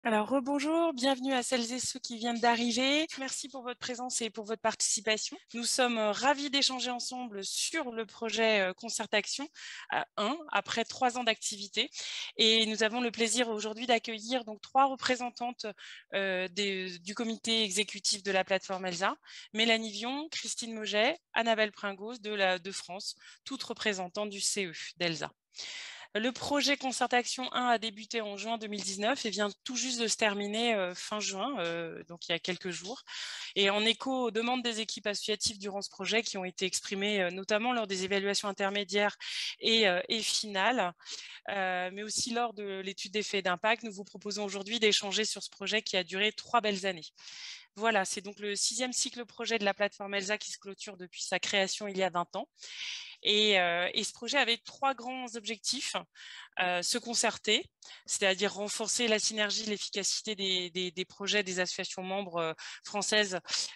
Alors, rebonjour, bienvenue à celles et ceux qui viennent d'arriver. Merci pour votre présence et pour votre participation. Nous sommes ravis d'échanger ensemble sur le projet Concertaction 1 après 3 ans d'activité. Et nous avons le plaisir aujourd'hui d'accueillir donc 3 représentantes du comité exécutif de la plateforme ELSA, Mélanie Vion, Christine Moget, Annabelle Pringos de France, toutes représentantes du CE d'ELSA. Le projet Concertaction 1 a débuté en juin 2019 et vient tout juste de se terminer fin juin, donc il y a quelques jours. Et en écho aux demandes des équipes associatives durant ce projet qui ont été exprimées notamment lors des évaluations intermédiaires et finales, mais aussi lors de l'étude d'effet et d'impact, nous vous proposons aujourd'hui d'échanger sur ce projet qui a duré 3 belles années. Voilà, c'est donc le 6e cycle projet de la plateforme ELSA qui se clôture depuis sa création il y a 20 ans. Et ce projet avait 3 grands objectifs. Se concerter, c'est-à-dire renforcer la synergie, l'efficacité des projets des associations membres françaises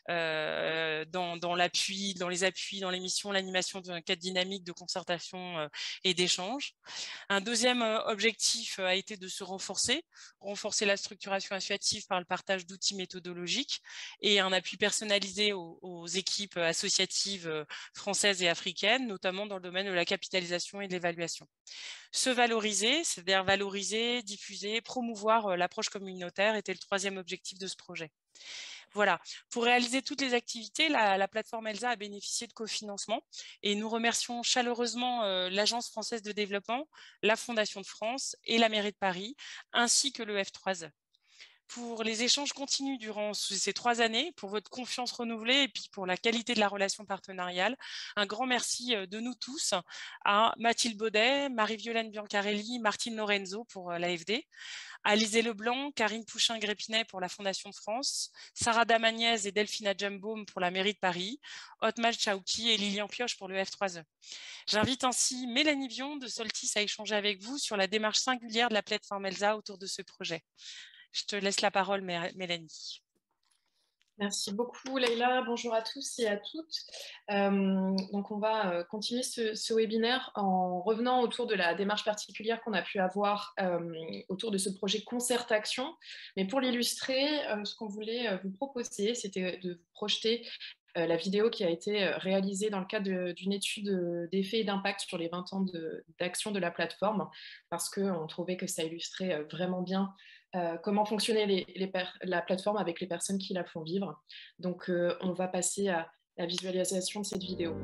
dans l'appui, dans les appuis, dans les missions, l'animation d'un cadre dynamique de concertation et d'échange. Un deuxième objectif a été de se renforcer la structuration associative par le partage d'outils méthodologiques et un appui personnalisé aux équipes associatives françaises et africaines, notamment dans le domaine de la capitalisation et de l'évaluation. Se valoriser, c'est-à-dire valoriser, diffuser, promouvoir l'approche communautaire était le 3e objectif de ce projet. Voilà, pour réaliser toutes les activités, la plateforme ELSA a bénéficié de cofinancement et nous remercions chaleureusement l'Agence française de développement, la Fondation de France et la mairie de Paris, ainsi que le F3E. Pour les échanges continus durant ces 3 années, pour votre confiance renouvelée et puis pour la qualité de la relation partenariale. Un grand merci de nous tous à Mathilde Baudet, Marie-Violaine Biancarelli, Martine Lorenzo pour l'AFD, Alizé Leblanc, Karine Pouchin-Grépinet pour la Fondation de France, Sarah Damagnès et Delphina Jumbaum pour la mairie de Paris, Otmar Chauki et Lilian Pioche pour le F3E. J'invite ainsi Mélanie Vion de Soltis à échanger avec vous sur la démarche singulière de la plateforme ELSA autour de ce projet. Je te laisse la parole, Mélanie. Merci beaucoup, Leïla. Bonjour à tous et à toutes. Donc, on va continuer ce webinaire en revenant autour de la démarche particulière qu'on a pu avoir autour de ce projet Concertaction. Mais pour l'illustrer, ce qu'on voulait vous proposer, c'était de vous projeter la vidéo qui a été réalisée dans le cadre d'une étude d'effet et d'impact sur les 20 ans d'action de la plateforme, parce qu'on trouvait que ça illustrait vraiment bien comment fonctionnait la plateforme avec les personnes qui la font vivre. Donc, on va passer à la visualisation de cette vidéo.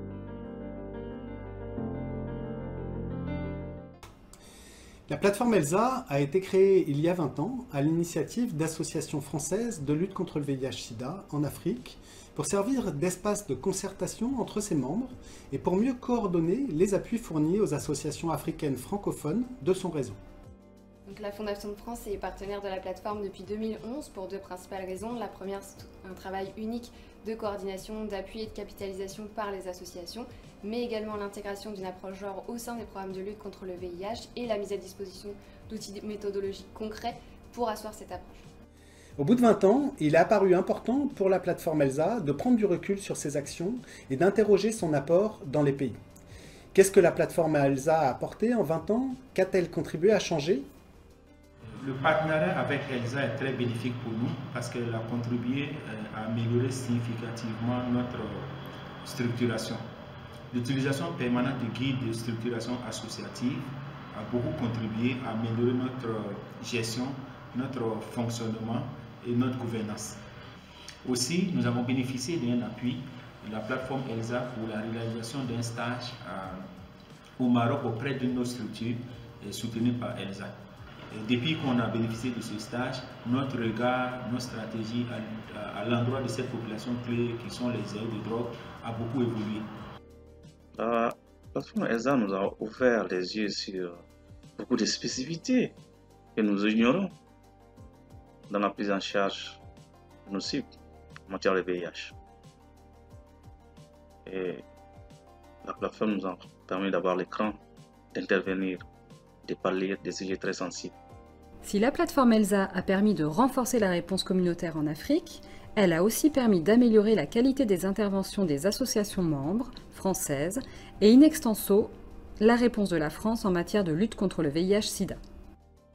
La plateforme ELSA a été créée il y a 20 ans à l'initiative d'associations françaises de lutte contre le VIH-Sida en Afrique pour servir d'espace de concertation entre ses membres et pour mieux coordonner les appuis fournis aux associations africaines francophones de son réseau. Donc, la Fondation de France est partenaire de la plateforme depuis 2011 pour 2 principales raisons. La première, c'est un travail unique de coordination, d'appui et de capitalisation par les associations, mais également l'intégration d'une approche genre au sein des programmes de lutte contre le VIH et la mise à disposition d'outils méthodologiques concrets pour asseoir cette approche. Au bout de 20 ans, il est apparu important pour la plateforme ELSA de prendre du recul sur ses actions et d'interroger son apport dans les pays. Qu'est-ce que la plateforme ELSA a apporté en 20 ans? Qu'a-t-elle contribué à changer? Le partenariat avec ELSA est très bénéfique pour nous parce qu'elle a contribué à améliorer significativement notre structuration. L'utilisation permanente du guide de structuration associative a beaucoup contribué à améliorer notre gestion, notre fonctionnement et notre gouvernance. Aussi, nous avons bénéficié d'un appui de la plateforme ELSA pour la réalisation d'un stage au Maroc auprès de nos structures soutenues par ELSA. Depuis qu'on a bénéficié de ce stage, notre regard, notre stratégie à l'endroit de cette population clé qui sont les aires de drogue a beaucoup évolué. La plateforme ELSA nous a ouvert les yeux sur beaucoup de spécificités que nous ignorons dans la prise en charge de nos cibles en matière de VIH. Et la plateforme nous a permis d'avoir l'écran, d'intervenir, de parler des sujets très sensibles. Si la plateforme ELSA a permis de renforcer la réponse communautaire en Afrique, elle a aussi permis d'améliorer la qualité des interventions des associations membres françaises et in extenso la réponse de la France en matière de lutte contre le VIH-Sida.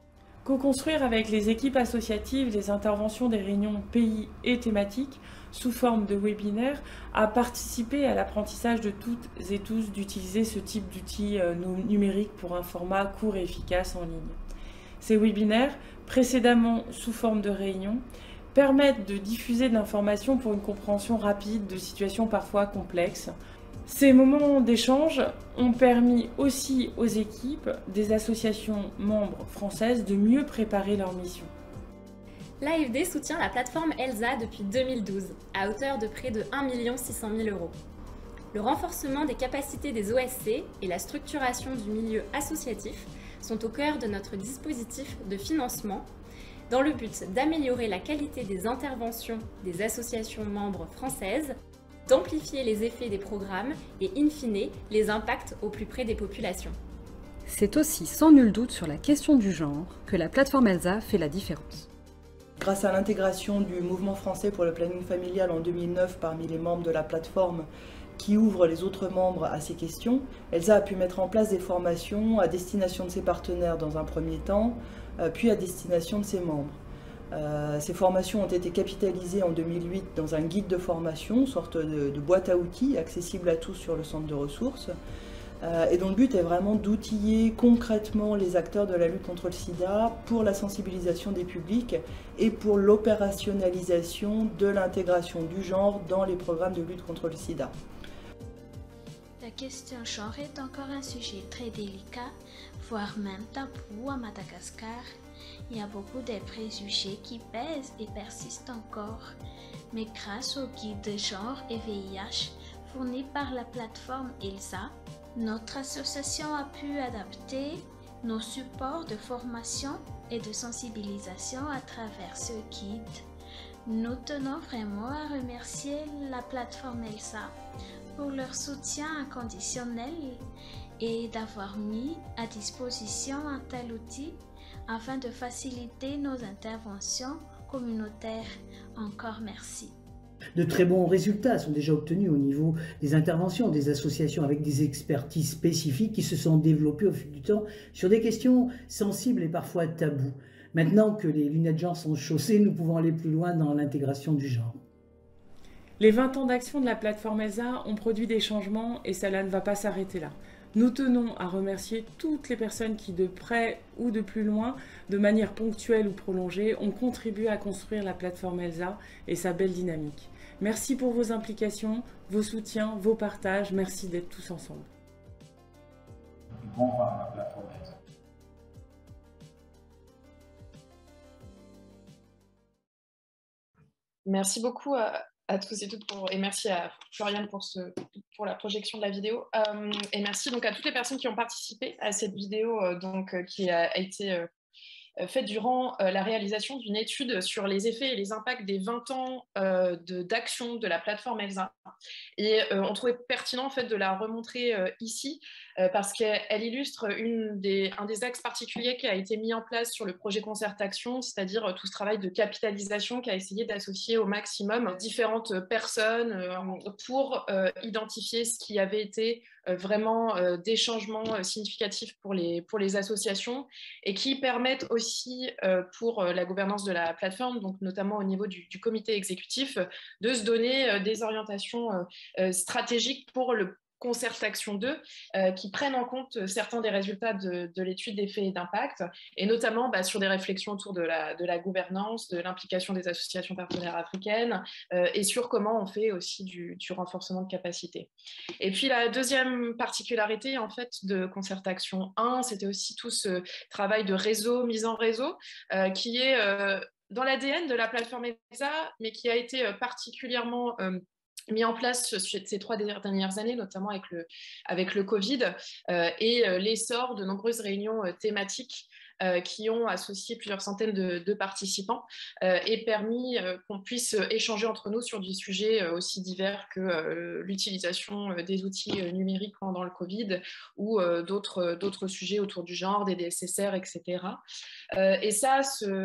Co-construire avec les équipes associatives les interventions des réunions pays et thématiques sous forme de webinaires a participé à l'apprentissage de toutes et tous d'utiliser ce type d'outils numériques pour un format court et efficace en ligne. Ces webinaires, précédemment sous forme de réunions, permettent de diffuser de l'information pour une compréhension rapide de situations parfois complexes. Ces moments d'échange ont permis aussi aux équipes des associations membres françaises de mieux préparer leur mission. L'AFD soutient la plateforme ELSA depuis 2012, à hauteur de près de 1 600 000 €. Le renforcement des capacités des OSC et la structuration du milieu associatif sont au cœur de notre dispositif de financement, dans le but d'améliorer la qualité des interventions des associations membres françaises, d'amplifier les effets des programmes et, in fine, les impacts au plus près des populations. C'est aussi sans nul doute sur la question du genre que la plateforme ELSA fait la différence. Grâce à l'intégration du mouvement français pour le planning familial en 2009 parmi les membres de la plateforme qui ouvre les autres membres à ces questions, ELSA a pu mettre en place des formations à destination de ses partenaires dans un premier temps, puis à destination de ses membres. Ces formations ont été capitalisées en 2008 dans un guide de formation, sorte de boîte à outils accessible à tous sur le centre de ressources, et dont le but est vraiment d'outiller concrètement les acteurs de la lutte contre le sida pour la sensibilisation des publics et pour l'opérationnalisation de l'intégration du genre dans les programmes de lutte contre le sida. La question genre est encore un sujet très délicat, voire même tabou à Madagascar. Il y a beaucoup de préjugés qui pèsent et persistent encore. Mais grâce au guide de genre et VIH fourni par la plateforme ELSA, notre association a pu adapter nos supports de formation et de sensibilisation à travers ce guide. Nous tenons vraiment à remercier la plateforme ELSA pour leur soutien inconditionnel et d'avoir mis à disposition un tel outil afin de faciliter nos interventions communautaires. Encore merci. De très bons résultats sont déjà obtenus au niveau des interventions des associations avec des expertises spécifiques qui se sont développées au fil du temps sur des questions sensibles et parfois tabous. Maintenant que les lunettes genre sont chaussées, nous pouvons aller plus loin dans l'intégration du genre. Les 20 ans d'action de la plateforme ELSA ont produit des changements et cela ne va pas s'arrêter là. Nous tenons à remercier toutes les personnes qui, de près ou de plus loin, de manière ponctuelle ou prolongée, ont contribué à construire la plateforme ELSA et sa belle dynamique. Merci pour vos implications, vos soutiens, vos partages. Merci d'être tous ensemble. Bon vent à la plateforme ELSA. Merci beaucoup à tous et toutes et merci à Floriane pour la projection de la vidéo et merci donc à toutes les personnes qui ont participé à cette vidéo qui a été faite durant la réalisation d'une étude sur les effets et les impacts des 20 ans d'action de la plateforme ELSA. Et on trouvait pertinent en fait, de la remontrer ici parce qu'elle illustre un des axes particuliers qui a été mis en place sur le projet Concertation, c'est-à-dire tout ce travail de capitalisation qui a essayé d'associer au maximum différentes personnes pour identifier ce qui avait été vraiment des changements significatifs pour les associations et qui permettent aussi pour la gouvernance de la plateforme, donc notamment au niveau du comité exécutif, de se donner des orientations stratégiques pour le Concertation 2 qui prennent en compte certains des résultats de l'étude d'effets et d'impact et notamment sur des réflexions autour de la gouvernance, de l'implication des associations partenaires africaines et sur comment on fait aussi du renforcement de capacité. Et puis la deuxième particularité en fait de Concertation 1, c'était aussi tout ce travail de réseau, mise en réseau qui est dans l'ADN de la plateforme ELSA mais qui a été particulièrement mis en place ces 3 dernières années, notamment avec le Covid et l'essor de nombreuses réunions thématiques qui ont associé plusieurs centaines de participants et permis qu'on puisse échanger entre nous sur des sujets aussi divers que l'utilisation des outils numériques pendant le Covid ou d'autres sujets autour du genre, des DSSR, etc. Et ça,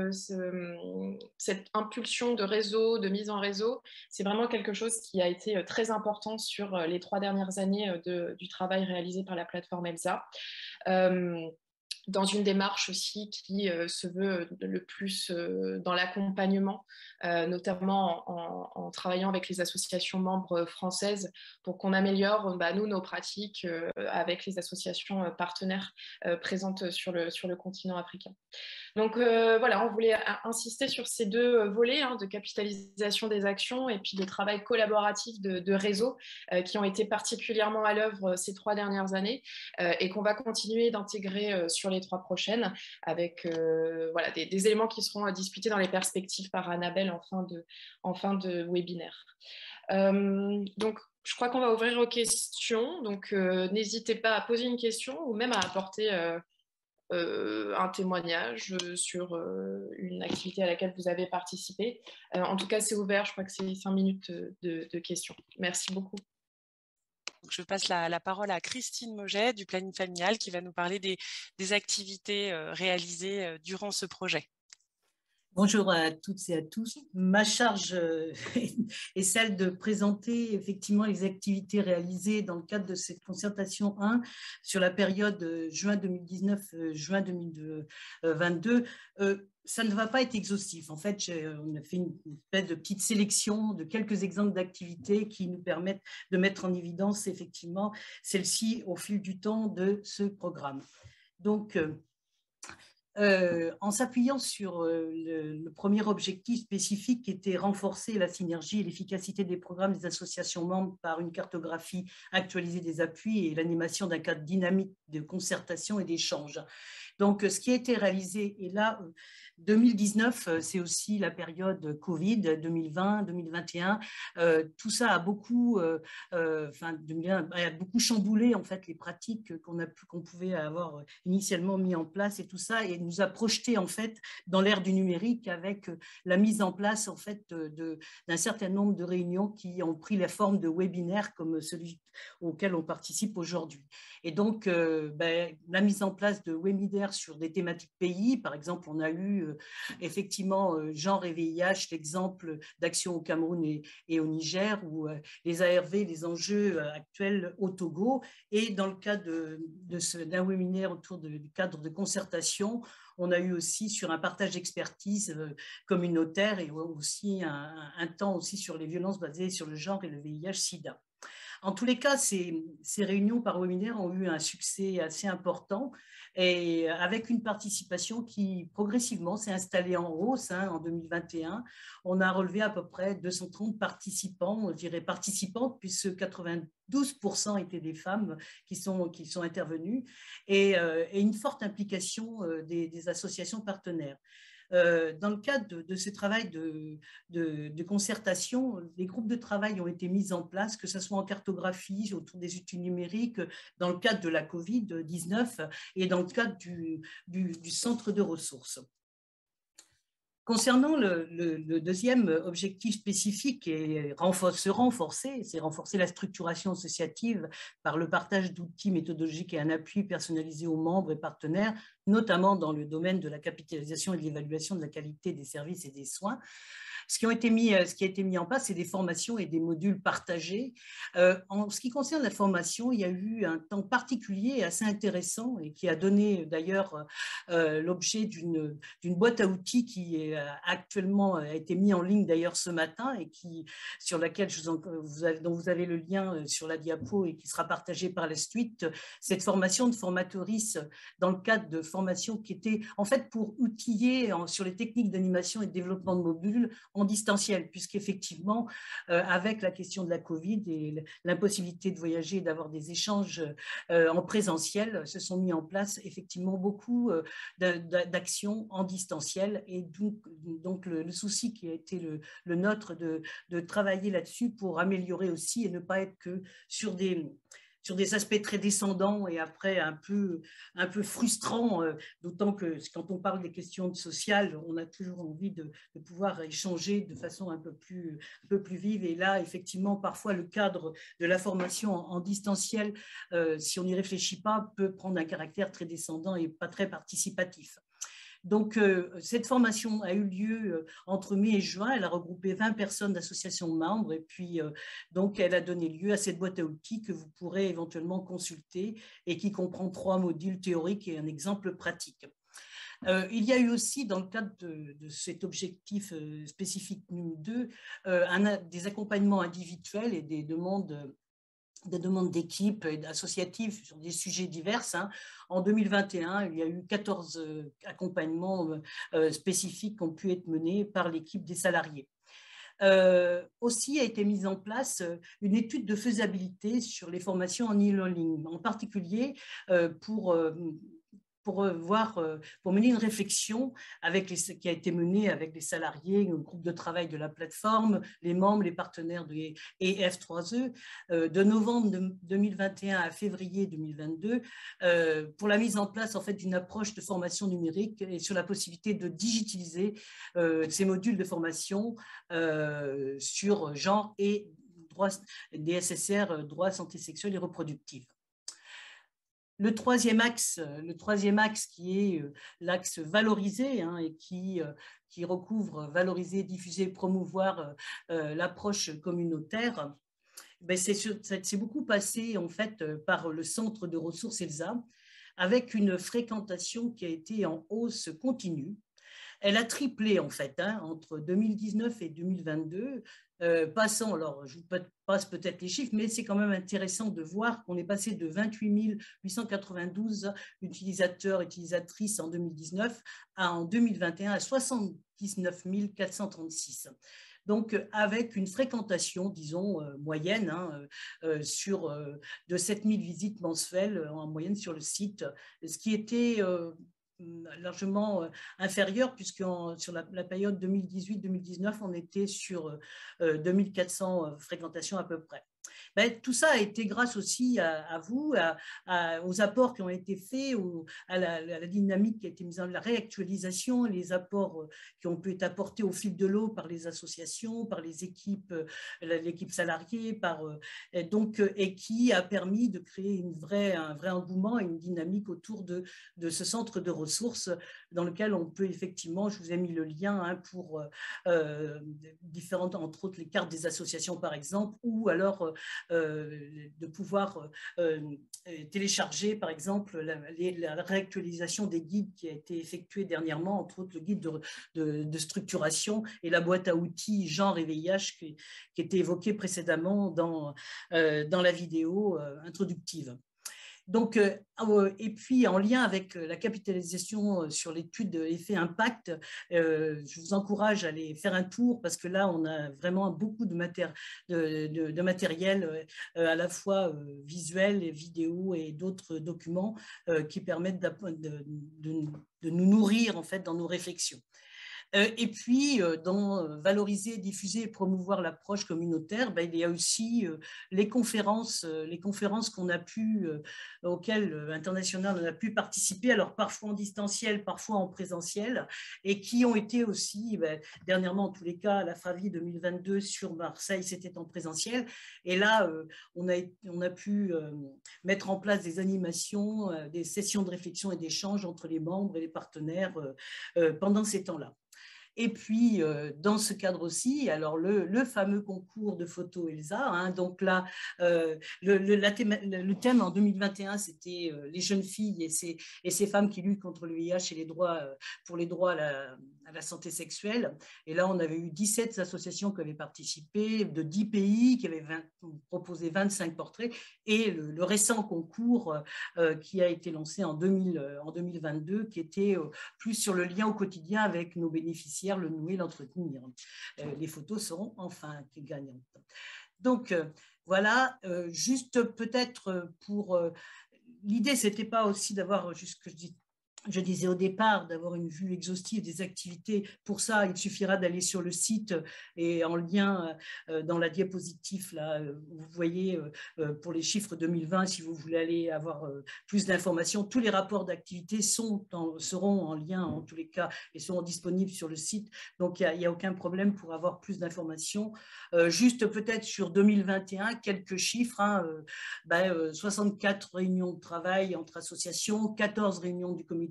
cette impulsion de réseau, de mise en réseau, c'est vraiment quelque chose qui a été très important sur les 3 dernières années du travail réalisé par la plateforme ELSA. dans une démarche aussi qui se veut le plus dans l'accompagnement, notamment en travaillant avec les associations membres françaises pour qu'on améliore, nous, nos pratiques avec les associations partenaires présentes sur le continent africain. Donc voilà, on voulait insister sur ces deux volets de capitalisation des actions et puis de travail collaboratif de réseau qui ont été particulièrement à l'œuvre ces 3 dernières années et qu'on va continuer d'intégrer sur les 3 prochaines avec voilà, des éléments qui seront discutés dans les perspectives par Annabelle en fin de webinaire. Donc, je crois qu'on va ouvrir aux questions. Donc, n'hésitez pas à poser une question ou même à apporter un témoignage sur une activité à laquelle vous avez participé. En tout cas, c'est ouvert. Je crois que c'est 5 minutes de questions. Merci beaucoup. Je passe la parole à Christine Moget du planning familial qui va nous parler des activités réalisées durant ce projet. Bonjour à toutes et à tous. Ma charge est celle de présenter effectivement les activités réalisées dans le cadre de cette concertation 1 sur la période juin 2019-juin 2022. Ça ne va pas être exhaustif. En fait, on a fait une espèce de petite sélection de quelques exemples d'activités qui nous permettent de mettre en évidence effectivement celles-ci au fil du temps de ce programme. Donc, en s'appuyant sur le premier objectif spécifique qui était renforcer la synergie et l'efficacité des programmes des associations membres par une cartographie actualisée des appuis et l'animation d'un cadre dynamique de concertation et d'échange. Donc, ce qui a été réalisé, et là, 2019, c'est aussi la période Covid, 2020, 2021, tout ça a beaucoup, a beaucoup chamboulé en fait les pratiques qu'on pouvait avoir initialement mis en place et tout ça, et nous a projeté en fait dans l'ère du numérique avec la mise en place en fait d'un certain nombre de réunions qui ont pris la forme de webinaires comme celui auquel on participe aujourd'hui. Et donc, la mise en place de webinaires sur des thématiques pays, par exemple, on a eu effectivement genre et VIH, l'exemple d'action au Cameroun et au Niger, ou les ARV, les enjeux actuels au Togo. Et dans le cadre d'un webinaire autour du cadre de concertation, on a eu aussi sur un partage d'expertise communautaire et aussi un temps aussi sur les violences basées sur le genre et le VIH-Sida. En tous les cas, ces réunions par webinaire ont eu un succès assez important et avec une participation qui progressivement s'est installée en hausse. En 2021, on a relevé à peu près 230 participants, je dirais participantes, puisque 92% étaient des femmes qui sont intervenues et une forte implication des associations partenaires. Dans le cadre de ce travail de concertation, des groupes de travail ont été mis en place, que ce soit en cartographie, autour des outils numériques, dans le cadre de la Covid-19 et dans le cadre du centre de ressources. Concernant le deuxième objectif spécifique, et se renforcer, c'est renforcer la structuration associative par le partage d'outils méthodologiques et un appui personnalisé aux membres et partenaires, notamment dans le domaine de la capitalisation et de l'évaluation de la qualité des services et des soins. Ce qui a été mis en place, c'est des formations et des modules partagés. En ce qui concerne la formation, il y a eu un temps particulier assez intéressant et qui a donné d'ailleurs l'objet d'une boîte à outils qui actuellement a été mise en ligne d'ailleurs ce matin et sur laquelle dont vous avez le lien sur la diapo et qui sera partagé par la suite. Cette formation de formatrice dans le cadre de formation qui était en fait pour outiller sur les techniques d'animation et de développement de modules en distanciel, puisqu'effectivement, avec la question de la Covid et l'impossibilité de voyager et d'avoir des échanges en présentiel, se sont mis en place effectivement beaucoup d'actions en distanciel. Et donc le souci qui a été le nôtre de travailler là-dessus pour améliorer aussi et ne pas être que sur des aspects très descendants et après un peu frustrants, d'autant que quand on parle des questions sociales, on a toujours envie de pouvoir échanger de façon un peu plus vive. Et là, effectivement, parfois, le cadre de la formation en distanciel, si on n'y réfléchit pas, peut prendre un caractère très descendant et pas très participatif. Donc, cette formation a eu lieu entre mai et juin. Elle a regroupé 20 personnes d'associations membres et puis, donc, elle a donné lieu à cette boîte à outils que vous pourrez éventuellement consulter et qui comprend 3 modules théoriques et un exemple pratique. Il y a eu aussi, dans le cadre de cet objectif spécifique numéro 2, des accompagnements individuels et des demandes d'équipes associatives sur des sujets divers. En 2021, il y a eu 14 accompagnements spécifiques qui ont pu être menés par l'équipe des salariés. Aussi a été mise en place une étude de faisabilité sur les formations en e-learning, en particulier pour mener une réflexion qui a été menée avec les salariés, le groupe de travail de la plateforme, les membres, les partenaires et F3E, de novembre 2021 à février 2022, pour la mise en place en fait d'une approche de formation numérique et sur la possibilité de digitaliser ces modules de formation sur genre et droits des SSR, droits santé sexuelle et reproductive. Le troisième axe qui est l'axe valorisé et qui recouvre valoriser, diffuser, promouvoir l'approche communautaire, c'est beaucoup passé en fait par le centre de ressources ELSA avec une fréquentation qui a été en hausse continue. Elle a triplé en fait entre 2019 et 2022, passant, alors je vous passe peut-être les chiffres, mais c'est quand même intéressant de voir qu'on est passé de 28 892 utilisateurs, utilisatrices en 2019 en 2021 à 79 436. Donc, avec une fréquentation, disons, moyenne, de 7000 visites mensuelles en moyenne sur le site, ce qui était largement inférieur, puisque sur la période 2018-2019, on était sur 2400 fréquentations à peu près. Tout ça a été grâce aussi à vous, aux apports qui ont été faits, à la dynamique qui a été mise en place, la réactualisation, les apports qui ont pu être apportés au fil de l'eau par les associations, par les équipes, l'équipe salariée, et qui a permis de créer un vrai engouement et une dynamique autour de ce centre de ressources dans lequel on peut effectivement, je vous ai mis le lien pour différentes, entre autres les cartes des associations par exemple, ou alors de pouvoir télécharger par exemple la réactualisation des guides qui a été effectuée dernièrement, entre autres le guide de structuration et la boîte à outils genre et VIH qui était évoquée précédemment dans la vidéo introductive. Donc, et puis en lien avec la capitalisation sur l'étude effet impact, je vous encourage à aller faire un tour parce que là on a vraiment beaucoup de matériel à la fois visuel et vidéo et d'autres documents qui permettent de nous nourrir en fait dans nos réflexions. Et puis, dans valoriser, diffuser et promouvoir l'approche communautaire, il y a aussi les conférences qu'on a pu, auxquelles International on a pu participer, alors parfois en distanciel, parfois en présentiel, et qui ont été aussi, dernièrement en tous les cas, à la FRAVI 2022 sur Marseille, c'était en présentiel. Et là, on a pu mettre en place des animations, des sessions de réflexion et d'échange entre les membres et les partenaires pendant ces temps-là. Et puis, dans ce cadre aussi, alors le fameux concours de photos ELSA, donc là, le thème en 2021, c'était les jeunes filles et ces femmes qui luttent contre le VIH et pour les droits à la santé sexuelle. Et là, on avait eu 17 associations qui avaient participé, de 10 pays, qui avaient proposé 25 portraits, et le récent concours qui a été lancé en 2022, qui était plus sur le lien au quotidien avec nos bénéficiaires, le nouer, l'entretenir. Les photos seront enfin gagnantes. Donc, voilà, juste peut-être pour... L'idée, ce n'était pas aussi d'avoir, juste ce que je disais au départ, d'avoir une vue exhaustive des activités. Pour ça, il suffira d'aller sur le site et en lien dans la diapositive, là, vous voyez pour les chiffres 2020, si vous voulez aller avoir plus d'informations, tous les rapports d'activité seront en lien en tous les cas et seront disponibles sur le site. Donc, il n'y a aucun problème pour avoir plus d'informations. Juste peut-être sur 2021, quelques chiffres, 64 réunions de travail entre associations, 14 réunions du comité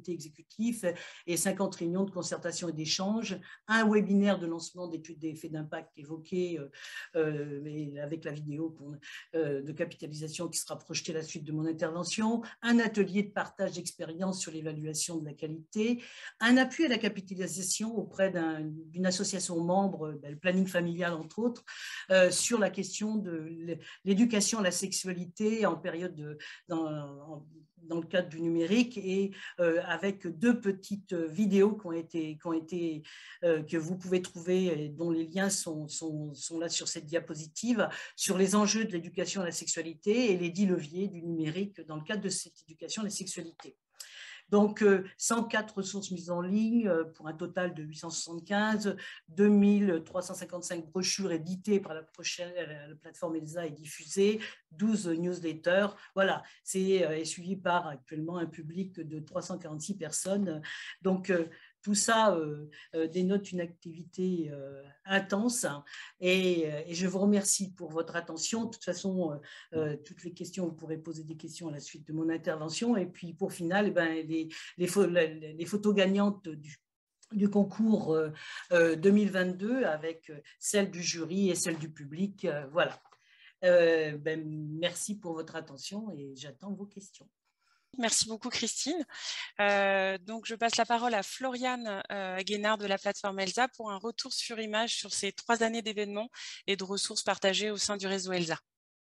comités exécutifs et 50 réunions de concertation et d'échange, un webinaire de lancement d'études d'effets d'impact évoqué avec la vidéo de capitalisation qui sera projetée à la suite de mon intervention, un atelier de partage d'expérience sur l'évaluation de la qualité, un appui à la capitalisation auprès d'une association membre, le planning familial entre autres, sur la question de l'éducation à la sexualité en période dans le cadre du numérique et avec 2 petites vidéos que vous pouvez trouver et dont les liens sont là sur cette diapositive sur les enjeux de l'éducation à la sexualité et les 10 leviers du numérique dans le cadre de cette éducation à la sexualité. Donc, 104 ressources mises en ligne pour un total de 875, 2355 brochures éditées par la plateforme ELSA et diffusées, 12 newsletters. Voilà, c'est suivi par actuellement un public de 346 personnes. Donc, tout ça dénote une activité intense et je vous remercie pour votre attention. De toute façon, toutes les questions, vous pourrez poser des questions à la suite de mon intervention. Et puis, pour final, les photos gagnantes du concours 2022 avec celle du jury et celle du public. Voilà. Merci pour votre attention et j'attends vos questions. Merci beaucoup Christine. Donc je passe la parole à Floriane Guénard de la plateforme ELSA pour un retour sur image sur ces 3 années d'événements et de ressources partagées au sein du réseau ELSA.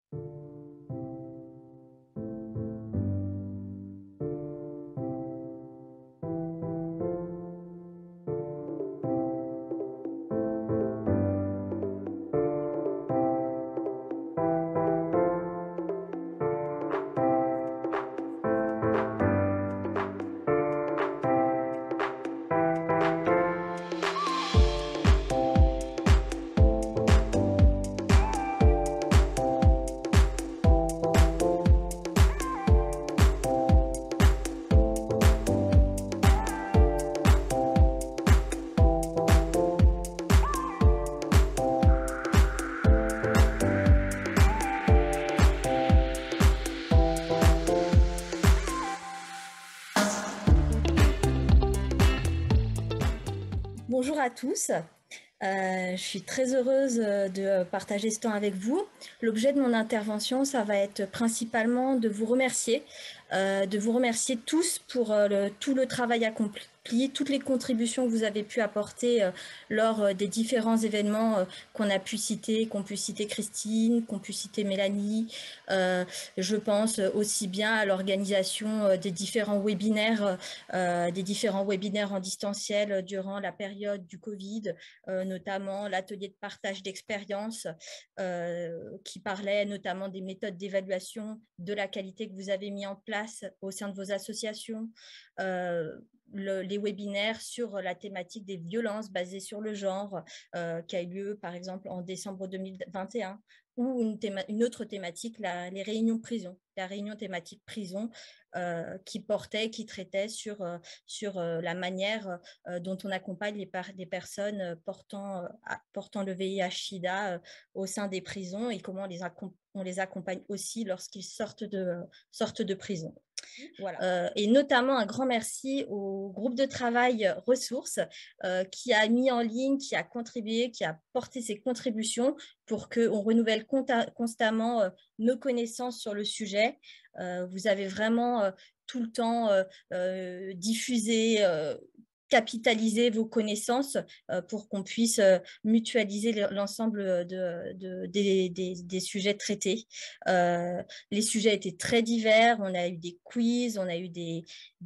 Bonjour à tous, je suis très heureuse de partager ce temps avec vous. L'objet de mon intervention, ça va être principalement de vous remercier tous pour tout le travail accompli, toutes les contributions que vous avez pu apporter lors des différents événements qu'ont pu citer Christine, qu'ont pu citer Mélanie. Je pense aussi bien à l'organisation des différents webinaires en distanciel durant la période du Covid, notamment l'atelier de partage d'expériences qui parlait notamment des méthodes d'évaluation de la qualité que vous avez mis en place au sein de vos associations, les webinaires sur la thématique des violences basées sur le genre qui a eu lieu par exemple en décembre 2021 ou une autre thématique, les réunions prison, la réunion thématique prison qui traitait sur la manière dont on accompagne des personnes portant le VIH/SIDA au sein des prisons et comment on les accompagne aussi lorsqu'ils sortent de prison. Voilà. Et notamment un grand merci au groupe de travail ressources qui a mis en ligne, qui a contribué, qui a porté ses contributions pour qu'on renouvelle constamment nos connaissances sur le sujet. Vous avez vraiment tout le temps diffusé, capitaliser vos connaissances pour qu'on puisse mutualiser l'ensemble des sujets traités. Les sujets étaient très divers, on a eu des quiz, on a eu des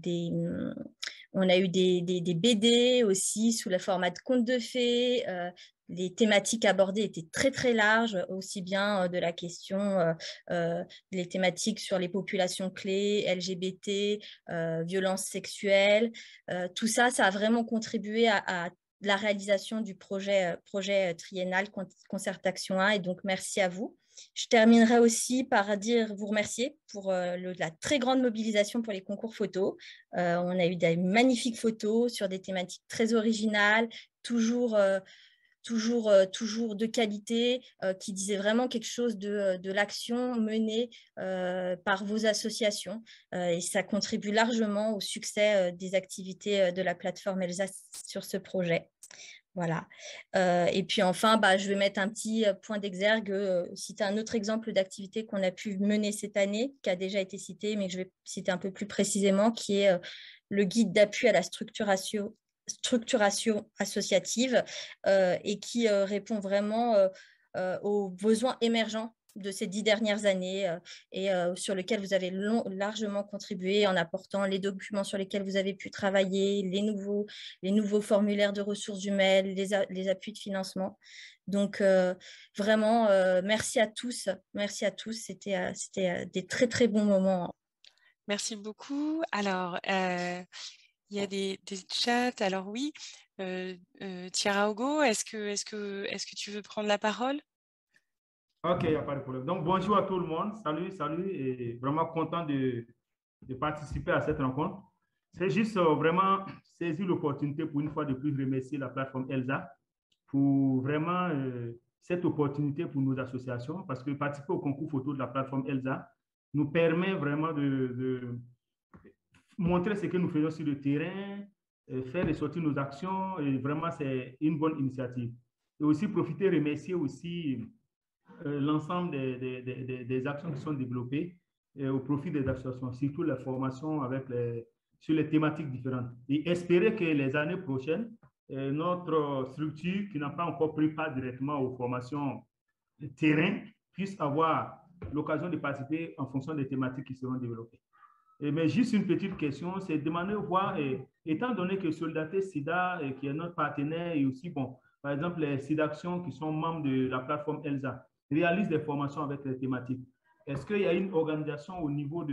BD aussi sous le format de contes de fées. Les thématiques abordées étaient très très larges, aussi bien de la question, les thématiques sur les populations clés, LGBT, violences sexuelles. Tout ça, ça a vraiment contribué à la réalisation du projet triennal Concertation 1 et donc merci à vous. Je terminerai aussi par vous remercier pour la très grande mobilisation pour les concours photos. On a eu des magnifiques photos sur des thématiques très originales, toujours toujours de qualité, qui disait vraiment quelque chose de l'action menée par vos associations. Et ça contribue largement au succès des activités de la plateforme ELSA sur ce projet. Voilà. Et puis enfin, je vais mettre un petit point d'exergue, citer un autre exemple d'activité qu'on a pu mener cette année, qui a déjà été cité, mais que je vais citer un peu plus précisément, qui est le guide d'appui à la structuration associative et qui répond vraiment aux besoins émergents de ces 10 dernières années et sur lesquels vous avez largement contribué en apportant les documents sur lesquels vous avez pu travailler, les nouveaux formulaires de ressources humaines, les appuis de financement. Donc, vraiment, merci à tous. Merci à tous. C'était des très, très bons moments. Merci beaucoup. Alors, il y a des chats. Alors oui, Thierry Hugo, est-ce que tu veux prendre la parole? Ok, il n'y a pas de problème. Donc, bonjour à tout le monde. Salut, et vraiment content de participer à cette rencontre. C'est juste vraiment saisir l'opportunité pour une fois de plus remercier la plateforme ELSA pour vraiment cette opportunité pour nos associations, parce que participer au concours photo de la plateforme ELSA nous permet vraiment de montrer ce que nous faisons sur le terrain, faire ressortir nos actions, et vraiment c'est une bonne initiative. Et aussi profiter, remercier aussi l'ensemble des actions qui sont développées au profit des associations, surtout la formation sur les thématiques différentes. Et espérer que les années prochaines, notre structure qui n'a pas encore pris part directement aux formations terrain puisse avoir l'occasion de participer en fonction des thématiques qui seront développées. Mais juste une petite question, c'est demander voir, étant donné que Solidarité Sida, qui est notre partenaire, et aussi, par exemple, les SIDAction qui sont membres de la plateforme ELSA, réalisent des formations avec les thématiques. Est-ce qu'il y a une organisation au niveau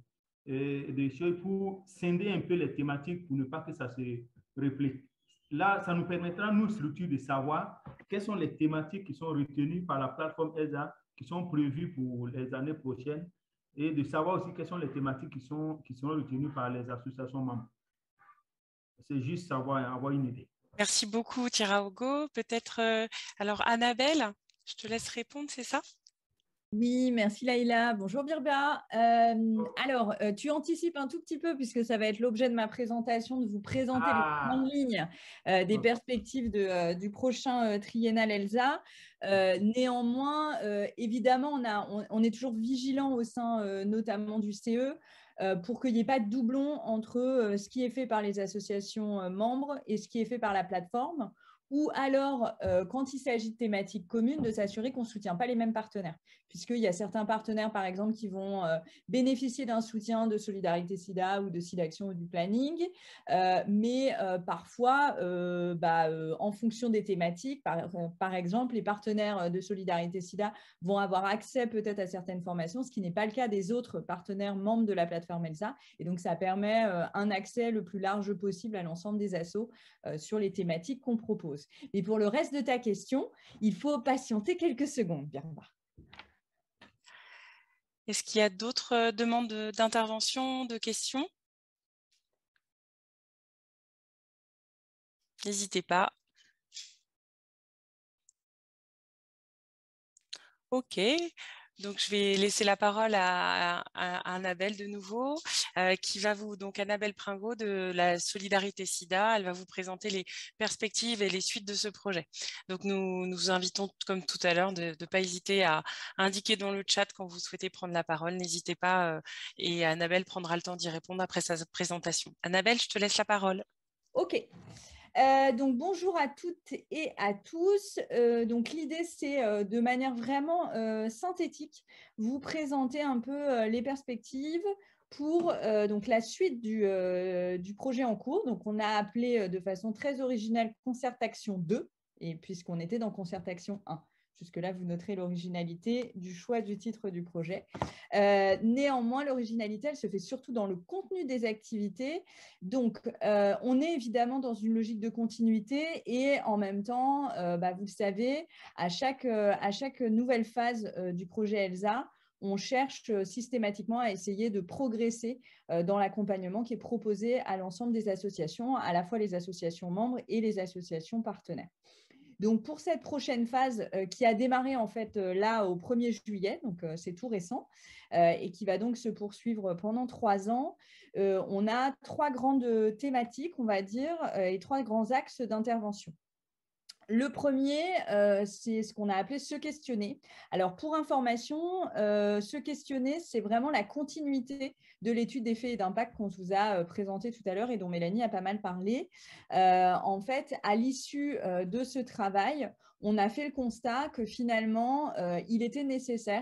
des choses pour scinder un peu les thématiques pour ne pas que ça se réplique? Là, ça nous permettra, nous, structures, de savoir quelles sont les thématiques qui sont retenues par la plateforme ELSA, qui sont prévues pour les années prochaines, et de savoir aussi quelles sont les thématiques qui sont retenues par les associations membres. C'est juste savoir, avoir une idée. Merci beaucoup, Thierry Hugo. Peut-être, alors, Annabelle, je te laisse répondre, c'est ça? Oui, merci Laïla. Bonjour Birba. Alors, tu anticipes un tout petit peu, puisque ça va être l'objet de ma présentation, de vous présenter les grandes lignes des perspectives du prochain triennal ELSA. Néanmoins, évidemment, on est toujours vigilant au sein notamment du CE pour qu'il n'y ait pas de doublon entre ce qui est fait par les associations membres et ce qui est fait par la plateforme. Ou alors, quand il s'agit de thématiques communes, de s'assurer qu'on ne soutient pas les mêmes partenaires. Puisqu'il y a certains partenaires, par exemple, qui vont bénéficier d'un soutien de Solidarité Sida ou de SIDAction ou du planning, mais parfois, en fonction des thématiques, par exemple, les partenaires de Solidarité Sida vont avoir accès peut-être à certaines formations, ce qui n'est pas le cas des autres partenaires membres de la plateforme ELSA. Et donc, ça permet un accès le plus large possible à l'ensemble des assos sur les thématiques qu'on propose. Et pour le reste de ta question, il faut patienter quelques secondes, Birba. Est-ce qu'il y a d'autres demandes d'intervention, de questions? N'hésitez pas. Ok. Donc, je vais laisser la parole à Annabelle de nouveau, qui va donc Annabelle Pringot de la Solidarité Sida, elle va vous présenter les perspectives et les suites de ce projet. Donc, nous vous invitons, comme tout à l'heure, de ne pas hésiter à indiquer dans le chat quand vous souhaitez prendre la parole. N'hésitez pas et Annabelle prendra le temps d'y répondre après sa présentation. Annabelle, je te laisse la parole. Ok. Donc, bonjour à toutes et à tous. Donc, l'idée, c'est de manière vraiment synthétique, vous présenter un peu les perspectives pour donc, la suite du projet en cours. Donc, on a appelé de façon très originale Concertation 2, et puisqu'on était dans Concertation 1. Jusque-là, vous noterez l'originalité du choix du titre du projet. Néanmoins, l'originalité, elle se fait surtout dans le contenu des activités. Donc, on est évidemment dans une logique de continuité et en même temps, vous le savez, à chaque nouvelle phase du projet ELSA, on cherche systématiquement à essayer de progresser dans l'accompagnement qui est proposé à l'ensemble des associations, à la fois les associations membres et les associations partenaires. Donc, pour cette prochaine phase qui a démarré en fait là au 1er juillet, donc c'est tout récent, et qui va donc se poursuivre pendant 3 ans, on a 3 grandes thématiques, on va dire, et 3 grands axes d'intervention. Le premier, c'est ce qu'on a appelé se questionner. Alors, pour information, se questionner, c'est vraiment la continuité de l'étude d'effets et d'impact qu'on vous a présentée tout à l'heure et dont Mélanie a pas mal parlé. En fait, à l'issue de ce travail, on a fait le constat que finalement, il était nécessaire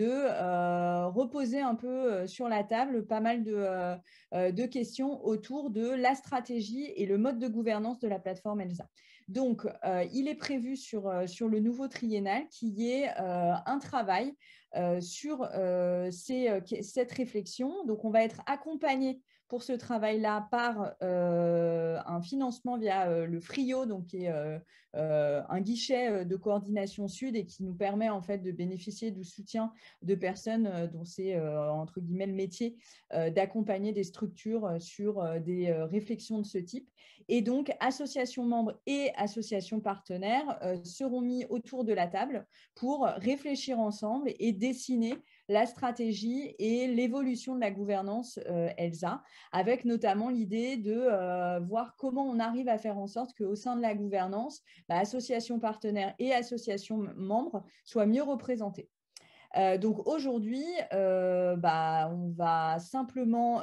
de reposer un peu sur la table pas mal de questions autour de la stratégie et le mode de gouvernance de la plateforme ELSA. Donc, il est prévu sur le nouveau triennal qu'il y ait un travail sur cette réflexion. Donc, on va être accompagné pour ce travail-là par un financement via le FRIO, donc qui est un guichet de coordination sud et qui nous permet en fait de bénéficier du soutien de personnes dont c'est entre guillemets le métier d'accompagner des structures sur des réflexions de ce type. Et donc, associations membres et associations partenaires seront mis autour de la table pour réfléchir ensemble et dessiner la stratégie et l'évolution de la gouvernance ELSA, avec notamment l'idée de voir comment on arrive à faire en sorte qu'au sein de la gouvernance, associations partenaires et associations membres soient mieux représentées. Donc aujourd'hui, on va simplement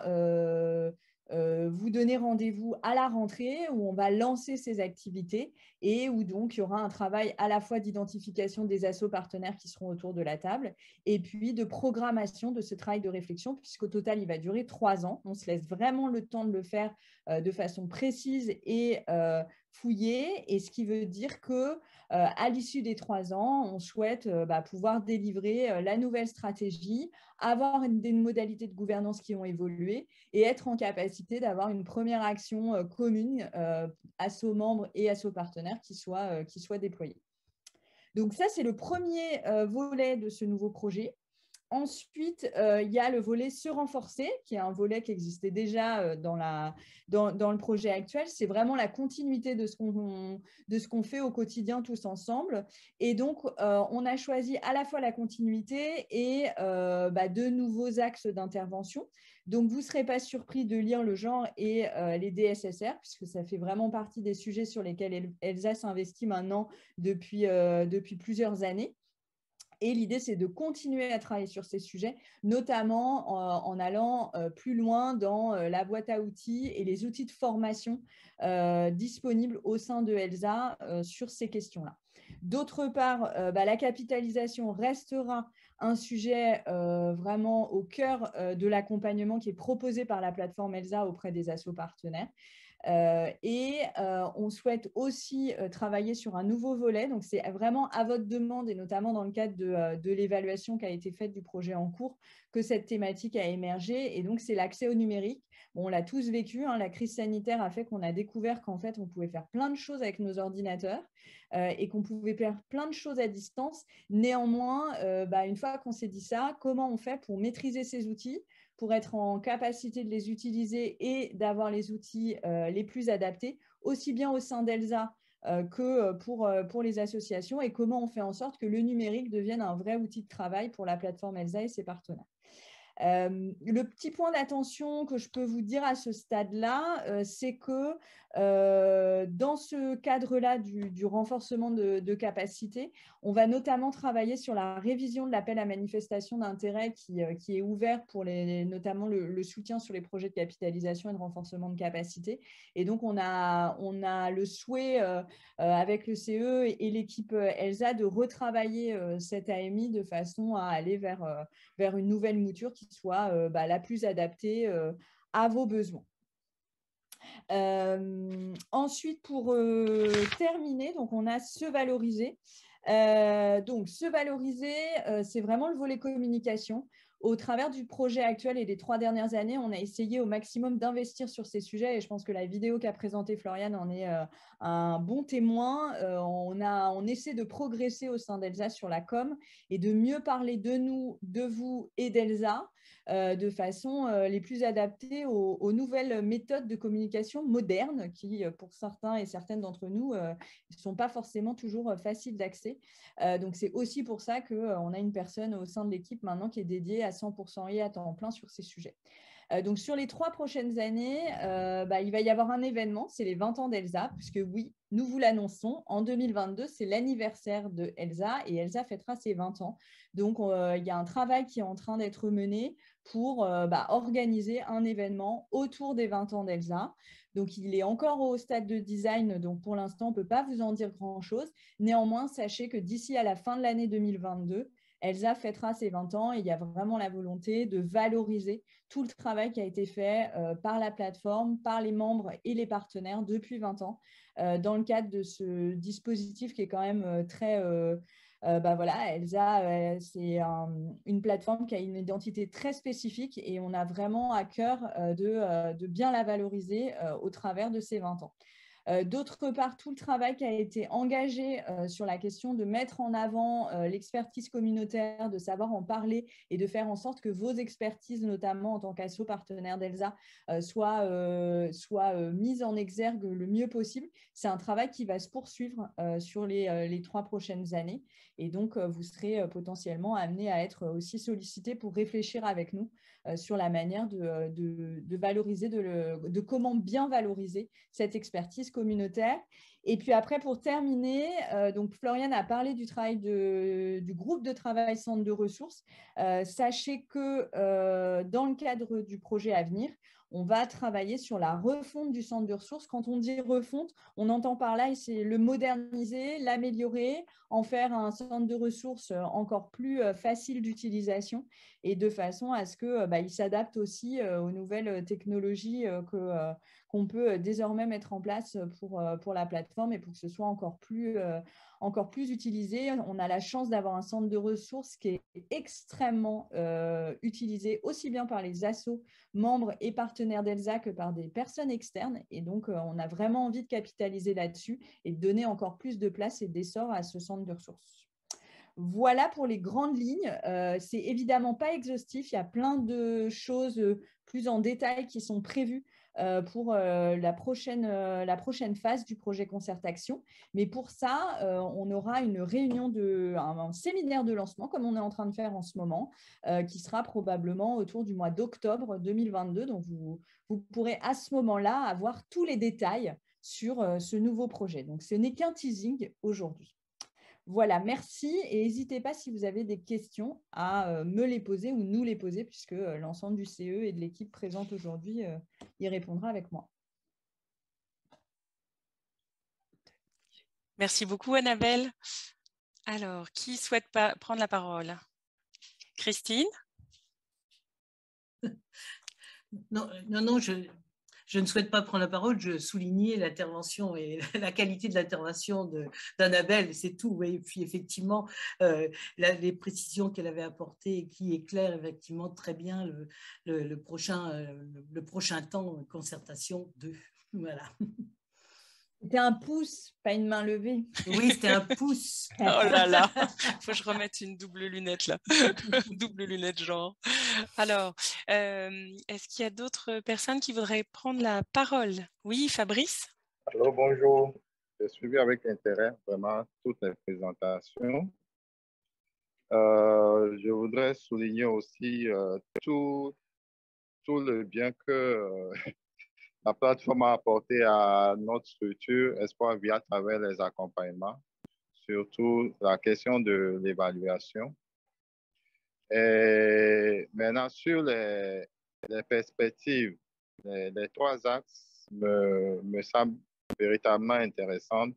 vous donner rendez-vous à la rentrée où on va lancer ces activités et où donc il y aura un travail à la fois d'identification des assos partenaires qui seront autour de la table et puis de programmation de ce travail de réflexion, puisqu'au total, il va durer 3 ans. On se laisse vraiment le temps de le faire de façon précise et fouillée, et ce qui veut dire que à l'issue des 3 ans, on souhaite pouvoir délivrer la nouvelle stratégie, avoir des modalités de gouvernance qui ont évolué et être en capacité d'avoir une première action commune, asso membres et asso partenaires qui soit déployée. Donc ça, c'est le premier volet de ce nouveau projet. Ensuite, il y a le volet se renforcer, qui est un volet qui existait déjà dans le projet actuel. C'est vraiment la continuité de ce qu'on fait au quotidien tous ensemble. Et donc, on a choisi à la fois la continuité et de nouveaux axes d'intervention. Donc, vous ne serez pas surpris de lire le genre et les DSSR, puisque ça fait vraiment partie des sujets sur lesquels ELSA s'investit maintenant depuis plusieurs années. Et l'idée, c'est de continuer à travailler sur ces sujets, notamment en allant plus loin dans la boîte à outils et les outils de formation disponibles au sein de ELSA sur ces questions-là. D'autre part, la capitalisation restera un sujet vraiment au cœur de l'accompagnement qui est proposé par la plateforme ELSA auprès des assos partenaires. On souhaite aussi travailler sur un nouveau volet. Donc, c'est vraiment à votre demande et notamment dans le cadre de l'évaluation qui a été faite du projet en cours que cette thématique a émergé. Et donc, c'est l'accès au numérique. Bon, on l'a tous vécu. La crise sanitaire a fait qu'on a découvert qu'en fait, on pouvait faire plein de choses avec nos ordinateurs et qu'on pouvait faire plein de choses à distance. Néanmoins, une fois qu'on s'est dit ça, comment on fait pour maîtriser ces outils, pour être en capacité de les utiliser et d'avoir les outils les plus adaptés, aussi bien au sein d'ELSA que pour les associations, et comment on fait en sorte que le numérique devienne un vrai outil de travail pour la plateforme ELSA et ses partenaires. Le petit point d'attention que je peux vous dire à ce stade-là, c'est que dans ce cadre-là du renforcement de capacité, on va notamment travailler sur la révision de l'appel à manifestation d'intérêt qui est ouvert pour notamment le soutien sur les projets de capitalisation et de renforcement de capacité. Et donc, on a le souhait avec le CE et l'équipe ELSA de retravailler cette AMI de façon à aller vers une nouvelle mouture qui soit la plus adaptée à vos besoins. Ensuite, pour terminer, donc on a se valoriser. Donc, se valoriser, c'est vraiment le volet communication. Au travers du projet actuel et des 3 dernières années, on a essayé au maximum d'investir sur ces sujets et je pense que la vidéo qu'a présentée Floriane en est un bon témoin. On essaie de progresser au sein d'Elsa sur la com et de mieux parler de nous, de vous et d'Elsa de façon les plus adaptées aux nouvelles méthodes de communication modernes qui, pour certains et certaines d'entre nous, ne sont pas forcément toujours faciles d'accès. Donc, c'est aussi pour ça qu'on a une personne au sein de l'équipe maintenant qui est dédiée à 100% et à temps plein sur ces sujets. Donc, sur les 3 prochaines années, il va y avoir un événement, c'est les 20 ans d'Elsa, puisque oui, nous vous l'annonçons, en 2022, c'est l'anniversaire de Elsa et Elsa fêtera ses 20 ans. Donc, il y a un travail qui est en train d'être mené pour organiser un événement autour des 20 ans d'Elsa. Donc, il est encore au stade de design, donc pour l'instant, on ne peut pas vous en dire grand-chose. Néanmoins, sachez que d'ici à la fin de l'année 2022, Elsa fêtera ses 20 ans et il y a vraiment la volonté de valoriser tout le travail qui a été fait par la plateforme, par les membres et les partenaires depuis 20 ans dans le cadre de ce dispositif qui est quand même très… voilà, Elsa, c'est une plateforme qui a une identité très spécifique et on a vraiment à cœur de bien la valoriser au travers de ces 20 ans. D'autre part, tout le travail qui a été engagé sur la question de mettre en avant l'expertise communautaire, de savoir en parler et de faire en sorte que vos expertises, notamment en tant qu'asso partenaire d'Elsa, soient mises en exergue le mieux possible. C'est un travail qui va se poursuivre sur les 3 prochaines années. Et donc, vous serez potentiellement amené à être aussi sollicité pour réfléchir avec nous sur la manière de valoriser, de comment bien valoriser cette expertise communautaire. Et puis après, pour terminer, donc Floriane a parlé du travail du groupe de travail centre de ressources. Sachez que dans le cadre du projet à venir, on va travailler sur la refonte du centre de ressources. Quand on dit refonte, on entend par là, c'est le moderniser, l'améliorer, en faire un centre de ressources encore plus facile d'utilisation et de façon à ce qu'il s'adapte aussi aux nouvelles technologies qu'on peut désormais mettre en place pour la plateforme et pour que ce soit encore plus utilisé. On a la chance d'avoir un centre de ressources qui est extrêmement utilisé aussi bien par les assos, membres et partenaires d'Elsa que par des personnes externes. Et donc, on a vraiment envie de capitaliser là-dessus et de donner encore plus de place et d'essor à ce centre de ressources. Voilà pour les grandes lignes. C'est évidemment pas exhaustif. Il y a plein de choses plus en détail qui sont prévues pour la prochaine phase du projet Concertation. Mais pour ça, on aura une réunion, un séminaire de lancement, comme on est en train de faire en ce moment, qui sera probablement autour du mois d'octobre 2022. Donc, vous pourrez à ce moment-là avoir tous les détails sur ce nouveau projet. Donc, ce n'est qu'un teasing aujourd'hui. Voilà, merci et n'hésitez pas si vous avez des questions à me les poser ou nous les poser puisque l'ensemble du CE et de l'équipe présente aujourd'hui y répondra avec moi. Merci beaucoup Annabelle. Alors, qui souhaite prendre la parole? Christine? Non, je ne souhaite pas prendre la parole, je soulignais l'intervention et la qualité de l'intervention d'Annabelle, c'est tout. Et puis effectivement, les précisions qu'elle avait apportées et qui éclairent effectivement très bien le prochain temps concertation 2. Voilà. C'était un pouce, pas une main levée. Oui, c'était un pouce. Oh là là, faut que je remette une double lunette là, double lunette genre. Alors, est-ce qu'il y a d'autres personnes qui voudraient prendre la parole? Oui, Fabrice? Allô, bonjour. J'ai suivi avec intérêt vraiment toutes les présentations. Je voudrais souligner aussi tout le bien que la plateforme a apporté à notre structure Espoir Vie à travers les accompagnements, surtout la question de l'évaluation. Et maintenant, sur les perspectives, les 3 axes me semblent véritablement intéressantes.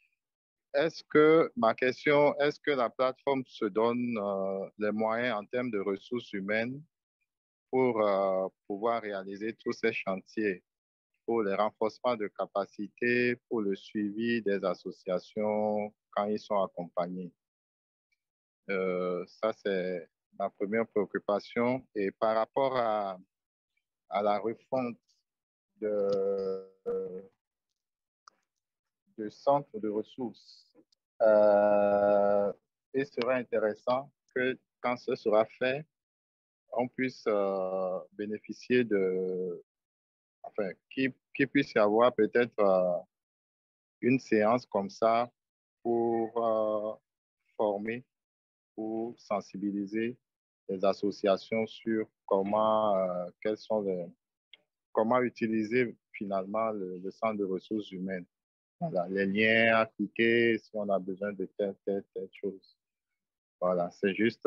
Ma question, est-ce que la plateforme se donne les moyens en termes de ressources humaines pour pouvoir réaliser tous ces chantiers, pour le renforcement de capacités, pour le suivi des associations quand ils sont accompagnés? Ça, c'est ma première préoccupation. Et par rapport à la refonte de centres de ressources, il serait intéressant que quand ce sera fait, on puisse bénéficier de, enfin, qu'il puisse y avoir peut-être une séance comme ça pour former, pour sensibiliser les associations sur comment utiliser finalement le centre de ressources humaines. Voilà, les liens à cliquer si on a besoin de telle chose. Voilà, c'est juste,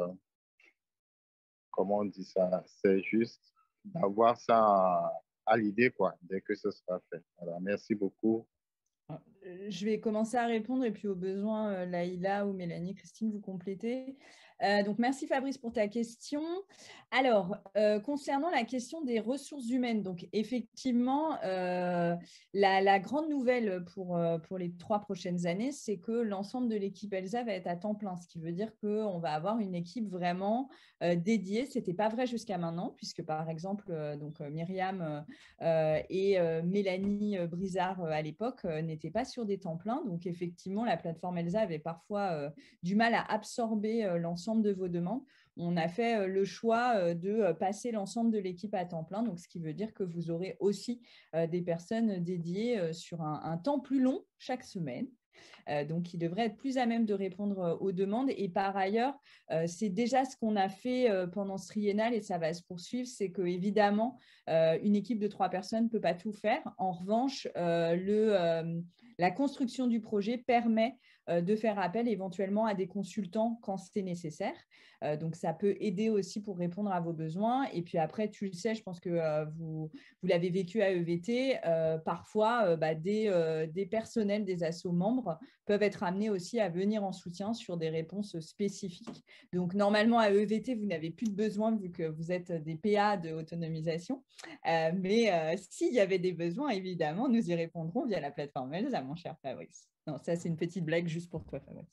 comment on dit ça, c'est juste d'avoir ça à l'idée, quoi, dès que ce sera fait. Voilà, merci beaucoup. Je vais commencer à répondre et puis au besoin, Laïla ou Mélanie, Christine, vous complétez. Donc, merci Fabrice pour ta question. Alors, concernant la question des ressources humaines, donc effectivement, la grande nouvelle pour les 3 prochaines années, c'est que l'ensemble de l'équipe ELSA va être à temps plein, ce qui veut dire qu'on va avoir une équipe vraiment dédiée. Ce n'était pas vrai jusqu'à maintenant, puisque par exemple, Myriam et Mélanie Brizard à l'époque n'étaient pas sur des temps pleins. Donc, effectivement, la plateforme ELSA avait parfois du mal à absorber l'ensemble de vos demandes. On a fait le choix de passer l'ensemble de l'équipe à temps plein, donc ce qui veut dire que vous aurez aussi des personnes dédiées sur un temps plus long chaque semaine. Donc, qui devrait être plus à même de répondre aux demandes. Et par ailleurs, c'est déjà ce qu'on a fait pendant ce triennal et ça va se poursuivre, c'est qu'évidemment, une équipe de 3 personnes ne peut pas tout faire. En revanche, la construction du projet permet de faire appel éventuellement à des consultants quand c'est nécessaire. Donc, ça peut aider aussi pour répondre à vos besoins. Et puis après, tu le sais, je pense que vous l'avez vécu à EVT, parfois des personnels des assos membres peuvent être amenés aussi à venir en soutien sur des réponses spécifiques. Donc, normalement, à EVT, vous n'avez plus de besoin vu que vous êtes des PA de autonomisation. Mais s'il y avait des besoins, évidemment, nous y répondrons via la plateforme ELSA, mon cher Fabrice. Non, ça, c'est une petite blague juste pour toi, Fabrice.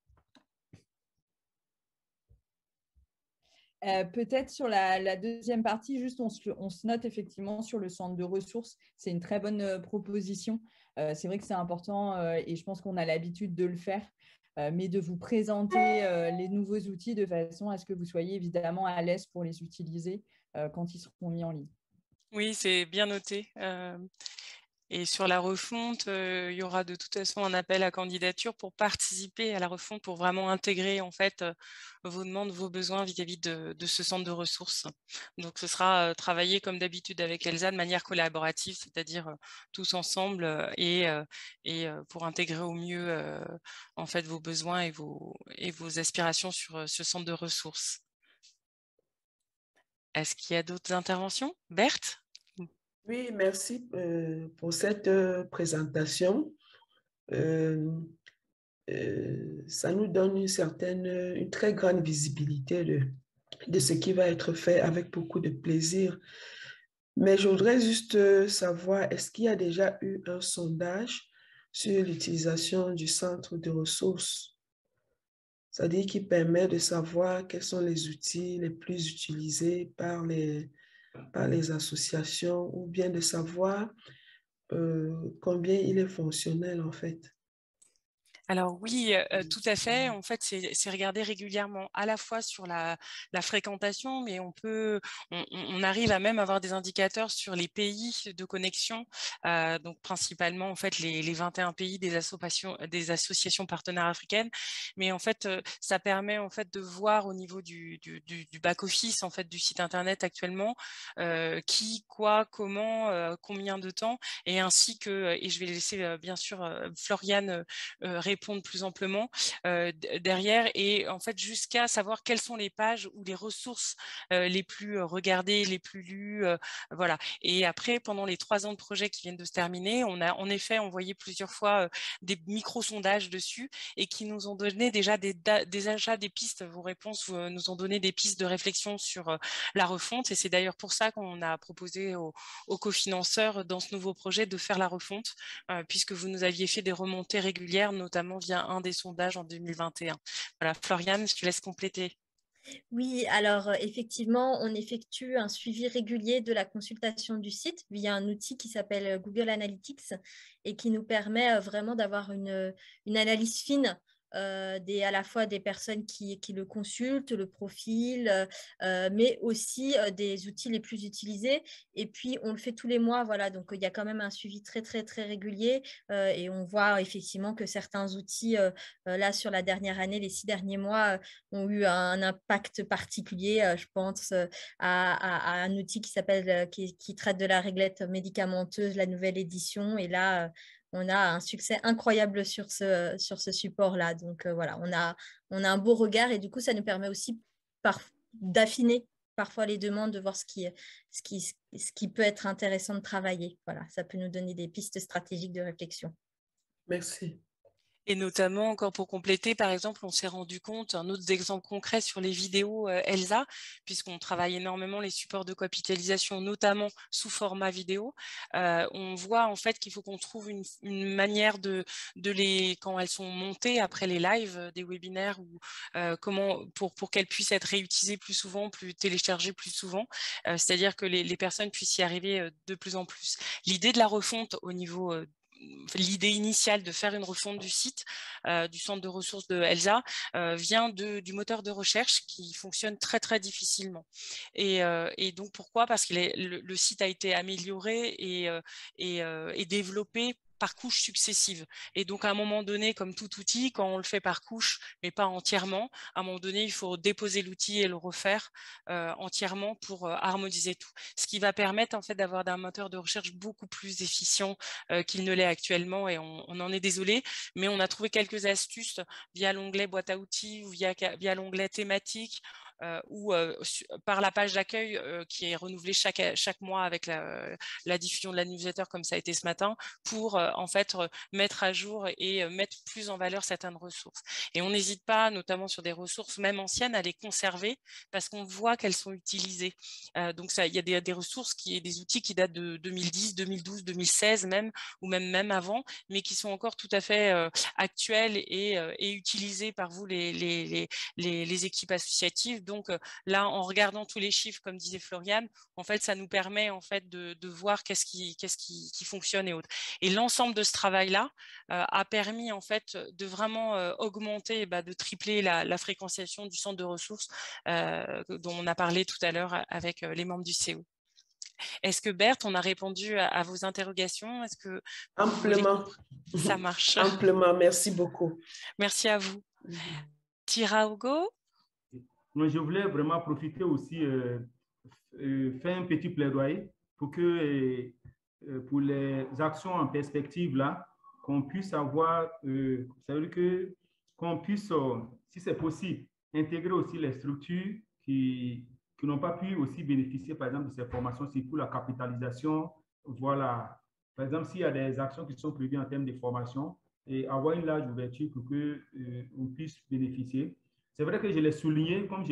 Peut-être sur la deuxième partie, juste on se note effectivement sur le centre de ressources. C'est une très bonne proposition. C'est vrai que c'est important et je pense qu'on a l'habitude de le faire, mais de vous présenter les nouveaux outils de façon à ce que vous soyez évidemment à l'aise pour les utiliser quand ils seront mis en ligne. Oui, c'est bien noté. Et sur la refonte, il y aura de toute façon un appel à candidature pour participer à la refonte, pour vraiment intégrer en fait vos demandes, vos besoins vis-à-vis de ce centre de ressources. Donc, ce sera travaillé comme d'habitude avec ELSA de manière collaborative, c'est-à-dire tous ensemble et pour intégrer au mieux en fait vos besoins et vos aspirations sur ce centre de ressources. Est-ce qu'il y a d'autres interventions? Berthe? Oui, merci pour cette présentation. Ça nous donne une très grande visibilité de ce qui va être fait avec beaucoup de plaisir. Mais je voudrais juste savoir, est-ce qu'il y a déjà eu un sondage sur l'utilisation du centre de ressources? C'est-à-dire qui permet de savoir quels sont les outils les plus utilisés par les associations ou bien de savoir combien il est fonctionnel en fait. Alors oui, tout à fait. En fait, c'est regardé régulièrement à la fois sur la fréquentation, mais on arrive à même avoir des indicateurs sur les pays de connexion, donc principalement en fait les 21 pays des associations partenaires africaines. Mais en fait, ça permet en fait de voir au niveau du back-office en fait du site internet actuellement qui, quoi, comment, combien de temps, et ainsi que, et je vais laisser bien sûr Floriane répondre plus amplement derrière, et en fait jusqu'à savoir quelles sont les pages ou les ressources les plus regardées, les plus lues, voilà. Et après, pendant les 3 ans de projet qui viennent de se terminer, on a en effet envoyé plusieurs fois des micro-sondages dessus et qui nous ont donné déjà des pistes. Vos réponses nous ont donné des pistes de réflexion sur la refonte, et c'est d'ailleurs pour ça qu'on a proposé aux cofinanceurs dans ce nouveau projet de faire la refonte, puisque vous nous aviez fait des remontées régulières, notamment via un des sondages en 2021. Voilà, Floriane, je te laisse compléter. Oui, alors effectivement, on effectue un suivi régulier de la consultation du site via un outil qui s'appelle Google Analytics et qui nous permet vraiment d'avoir une analyse fine à la fois des personnes qui le consultent, le profil, mais aussi des outils les plus utilisés. Et puis, on le fait tous les mois, voilà. Donc, il y a quand même un suivi très, très, très régulier et on voit effectivement que certains outils, là, sur la dernière année, les 6 derniers mois, ont eu un impact particulier. Je pense à un outil qui traite de la réglette médicamenteuse, la nouvelle édition. Et là, on a un succès incroyable sur ce support-là. Donc voilà, on a un beau regard et du coup, ça nous permet aussi d'affiner parfois les demandes, de voir ce qui peut être intéressant de travailler. Voilà, ça peut nous donner des pistes stratégiques de réflexion. Merci. Et notamment, encore pour compléter, par exemple, on s'est rendu compte, un autre exemple concret sur les vidéos ELSA, puisqu'on travaille énormément les supports de capitalisation, notamment sous format vidéo. On voit en fait qu'il faut qu'on trouve une manière de quand elles sont montées après les lives des webinaires, ou comment pour qu'elles puissent être réutilisées plus souvent, téléchargées plus souvent, c'est-à-dire que les personnes puissent y arriver de plus en plus. L'idée de la refonte au niveau l'idée initiale de faire une refonte du site, du centre de ressources de ELSA, vient du moteur de recherche qui fonctionne très très difficilement. Et donc pourquoi? Parce que le site a été amélioré et développé par couches successives. Et donc, à un moment donné, comme tout outil, quand on le fait par couche, mais pas entièrement, à un moment donné, il faut déposer l'outil et le refaire entièrement pour harmoniser tout. Ce qui va permettre, en fait, d'avoir un moteur de recherche beaucoup plus efficient qu'il ne l'est actuellement. Et on en est désolé, mais on a trouvé quelques astuces via l'onglet boîte à outils ou via l'onglet thématique, ou par la page d'accueil qui est renouvelée chaque mois avec la diffusion de la newsletter, comme ça a été ce matin, pour en fait mettre à jour et mettre plus en valeur certaines ressources. Et on n'hésite pas, notamment sur des ressources même anciennes, à les conserver parce qu'on voit qu'elles sont utilisées. Donc il y a des ressources, des outils qui datent de 2010, 2012, 2016 même, ou même avant, mais qui sont encore tout à fait actuels et utilisés par vous, les équipes associatives. Donc là, en regardant tous les chiffres, comme disait Floriane, en fait, ça nous permet en fait de voir qu'est-ce qui fonctionne et autres. Et l'ensemble de ce travail-là a permis en fait de vraiment augmenter, de tripler la fréquentation du centre de ressources dont on a parlé tout à l'heure avec les membres du CO. Est-ce que Berthe, on a répondu à vos interrogations? Est-ce que amplement. Ça marche. Amplement, merci beaucoup. Merci à vous. Tira Hugo? Je voulais vraiment profiter aussi, faire un petit plaidoyer pour que pour les actions en perspective là, qu'on puisse avoir, ça veut dire que qu'on puisse, si c'est possible, intégrer aussi les structures qui n'ont pas pu aussi bénéficier, par exemple, de ces formations, c'est pour la capitalisation. Voilà. Par exemple, s'il y a des actions qui sont prévues en termes de formation, et avoir une large ouverture pour qu'on puisse bénéficier. C'est vrai que je l'ai souligné, comme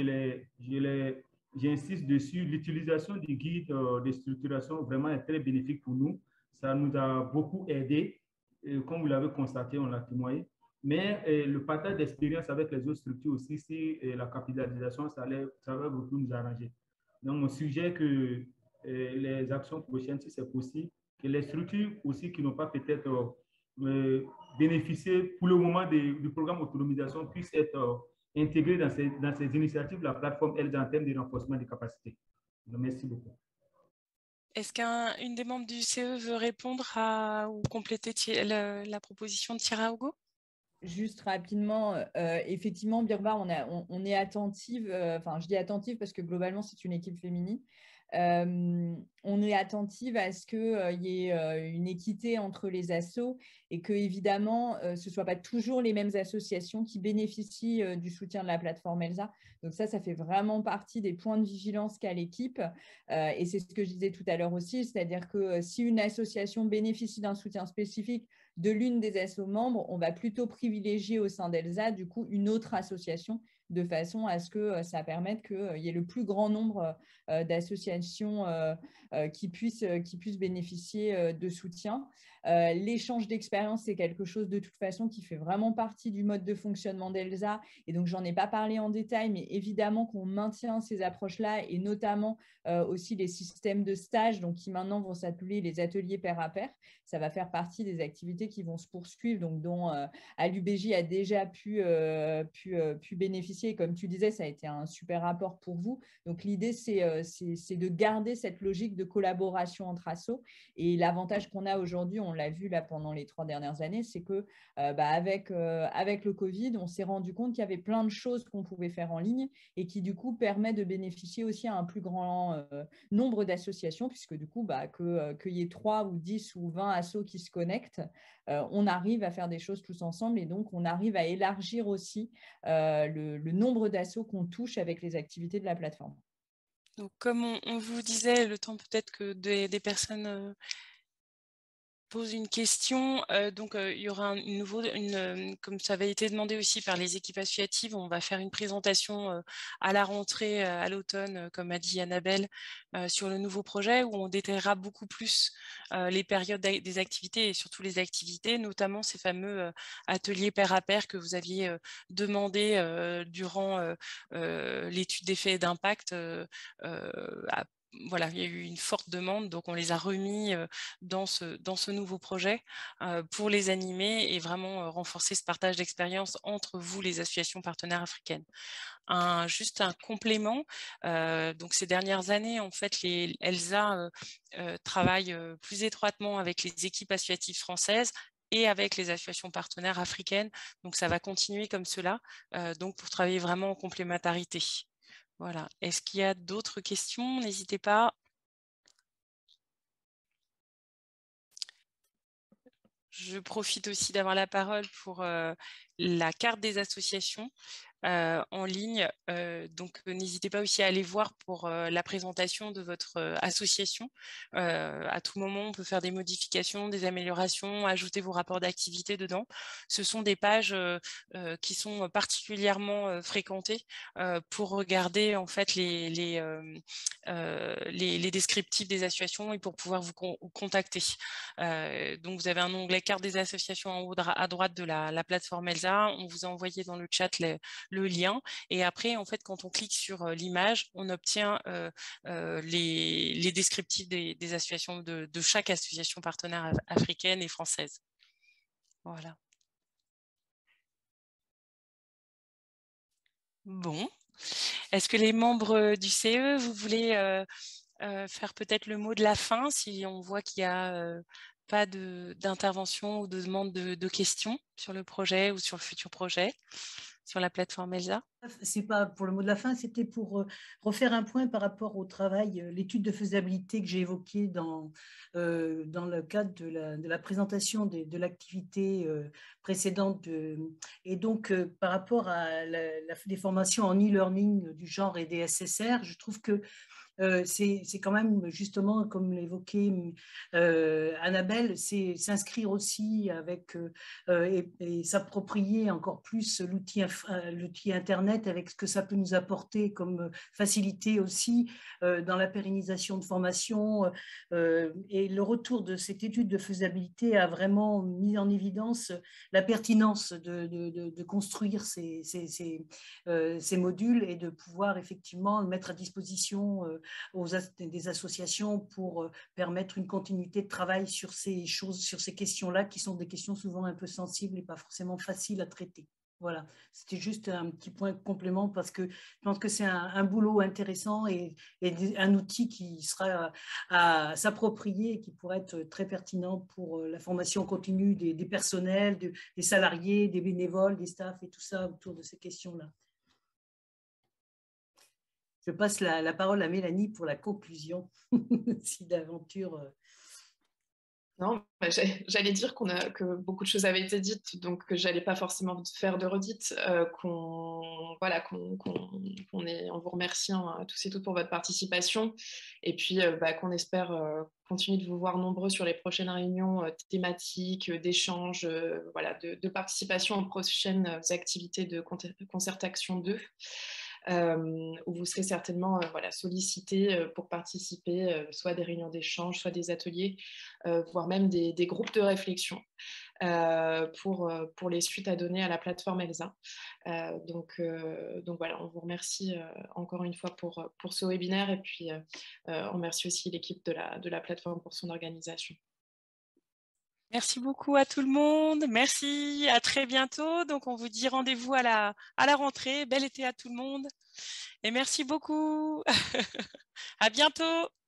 j'insiste dessus, l'utilisation du guide de structuration vraiment est très bénéfique pour nous. Ça nous a beaucoup aidé. Comme vous l'avez constaté, on l'a témoigné. Mais le partage d'expérience avec les autres structures aussi, si la capitalisation, ça va beaucoup nous arranger. Donc, on suggère que les actions prochaines, si c'est possible, que les structures aussi qui n'ont pas peut-être bénéficié pour le moment du programme autonomisation puissent être intégrées dans ces initiatives, la plateforme ELSA en termes de renforcement des capacités. Donc, merci beaucoup. Est-ce qu'une des membres du CE veut répondre ou compléter la proposition de Tira Hugo? Juste rapidement, effectivement, Birba, on est attentive, je dis attentive parce que globalement, c'est une équipe féminine. On est attentive à ce qu'il y ait une équité entre les assos et que, évidemment, ce ne soit pas toujours les mêmes associations qui bénéficient du soutien de la plateforme ELSA. Donc ça fait vraiment partie des points de vigilance qu'a l'équipe. Et c'est ce que je disais tout à l'heure aussi, c'est-à-dire que si une association bénéficie d'un soutien spécifique de l'une des assos membres, on va plutôt privilégier au sein d'ELSA, du coup, une autre association de façon à ce que ça permette qu'il y ait le plus grand nombre d'associations qui puissent bénéficier de soutien. L'échange d'expérience, c'est quelque chose de toute façon qui fait vraiment partie du mode de fonctionnement d'Elsa. Et donc, j'en ai pas parlé en détail, mais évidemment qu'on maintient ces approches-là et notamment aussi les systèmes de stage, donc qui maintenant vont s'appeler les ateliers pair à pair. Ça va faire partie des activités qui vont se poursuivre, donc dont ALUBJ a déjà pu bénéficier. Et comme tu disais, ça a été un super rapport pour vous. Donc, l'idée, c'est de garder cette logique de collaboration entre assos. Et l'avantage qu'on a aujourd'hui, on l'a vu là pendant les 3 dernières années, c'est que avec le Covid, on s'est rendu compte qu'il y avait plein de choses qu'on pouvait faire en ligne et qui du coup permet de bénéficier aussi à un plus grand nombre d'associations, puisque du coup, qu'il y ait 3 ou 10 ou 20 assos qui se connectent, on arrive à faire des choses tous ensemble et donc on arrive à élargir aussi le nombre d'assos qu'on touche avec les activités de la plateforme. Donc, comme on vous disait, le temps peut-être que des personnes pose une question. Il y aura comme ça avait été demandé aussi par les équipes associatives, on va faire une présentation à la rentrée, à l'automne, comme a dit Annabelle, sur le nouveau projet où on détaillera beaucoup plus les périodes des activités et surtout les activités, notamment ces fameux ateliers pair à pair que vous aviez demandé durant l'étude d'effet et d'impact voilà, il y a eu une forte demande, donc on les a remis dans ce nouveau projet pour les animer et vraiment renforcer ce partage d'expérience entre vous, les associations partenaires africaines. Juste un complément, donc ces dernières années, en fait, Elsa travaille plus étroitement avec les équipes associatives françaises et avec les associations partenaires africaines, donc ça va continuer comme cela, donc pour travailler vraiment en complémentarité. Voilà. Est-ce qu'il y a d'autres questions? N'hésitez pas. Je profite aussi d'avoir la parole pour la carte des associations en ligne. Donc, n'hésitez pas aussi à aller voir pour la présentation de votre association. À tout moment, on peut faire des modifications, des améliorations, ajouter vos rapports d'activité dedans. Ce sont des pages qui sont particulièrement fréquentées pour regarder en fait les descriptifs des associations et pour pouvoir vous contacter. Donc, vous avez un onglet carte des associations en haut à droite de la plateforme Elsa. On vous a envoyé dans le chat le lien et après en fait quand on clique sur l'image on obtient les descriptifs des associations de chaque association partenaire africaine et française. Voilà. Bon, est-ce que les membres du CE, vous voulez faire peut-être le mot de la fin si on voit qu'il y a pas d'intervention ou de demande de questions sur le projet ou sur le futur projet, sur la plateforme Elsa? C'est pas pour le mot de la fin, c'était pour refaire un point par rapport au travail, l'étude de faisabilité que j'ai évoquée dans le cadre de la présentation de l'activité précédente. Et donc, par rapport à des formations en e-learning du genre et des SSR, je trouve que c'est quand même, justement, comme l'évoquait Annabelle, c'est s'inscrire aussi avec et s'approprier encore plus l'outil Internet avec ce que ça peut nous apporter comme facilité aussi dans la pérennisation de formation. Et le retour de cette étude de faisabilité a vraiment mis en évidence la pertinence de construire ces modules et de pouvoir effectivement mettre à disposition des associations pour permettre une continuité de travail sur ces choses, sur ces questions-là qui sont des questions souvent un peu sensibles et pas forcément faciles à traiter. Voilà, c'était juste un petit point complément parce que je pense que c'est un boulot intéressant et un outil qui sera à s'approprier et qui pourrait être très pertinent pour la formation continue des personnels, des salariés, des bénévoles, des staffs et tout ça autour de ces questions-là. Je passe la parole à Mélanie pour la conclusion, si d'aventure Non, j'allais dire que beaucoup de choses avaient été dites, donc que j'allais pas forcément faire de redites, on vous remercie tous et toutes pour votre participation, et puis qu'on espère continuer de vous voir nombreux sur les prochaines réunions thématiques, d'échanges, de participation aux prochaines activités de Concertation 2. Où vous serez certainement sollicité pour participer soit à des réunions d'échange, soit des ateliers, voire même des groupes de réflexion pour les suites à donner à la plateforme ELSA. Donc voilà, on vous remercie encore une fois pour ce webinaire, et puis on remercie aussi l'équipe de la plateforme pour son organisation. Merci beaucoup à tout le monde. Merci, à très bientôt. Donc, on vous dit rendez-vous à la rentrée. Bel été à tout le monde. Et merci beaucoup. À bientôt.